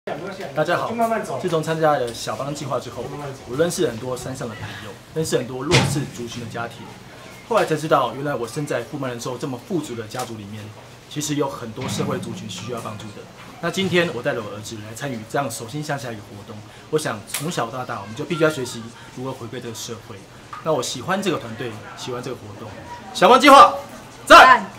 大家好，自从参加了小帮计划之后，我认识很多山上的朋友，认识很多弱势族群的家庭。后来才知道，原来我生在富曼人寿这么富足的家族里面，其实有很多社会族群需要帮助的。那今天我带着我儿子来参与这样手心向下的一个活动，我想从小到大我们就必须要学习如何回归这个社会。那我喜欢这个团队，喜欢这个活动，小帮计划赞。